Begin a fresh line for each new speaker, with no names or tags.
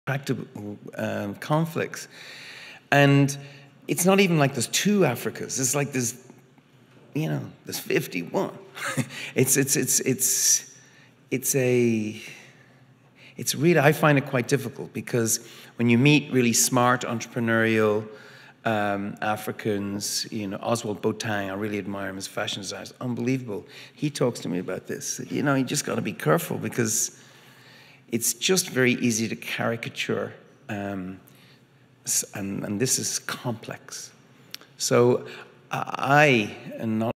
intractable conflicts. And it's not even like there's 2 Africas. It's like there's 51. It's really, I find it quite difficult, because when you meet really smart entrepreneurial Africans, Oswald Boateng, I really admire him as a fashion designer, it's unbelievable. He talks to me about this. You just got to be careful, because it's just very easy to caricature, and this is complex. So I am not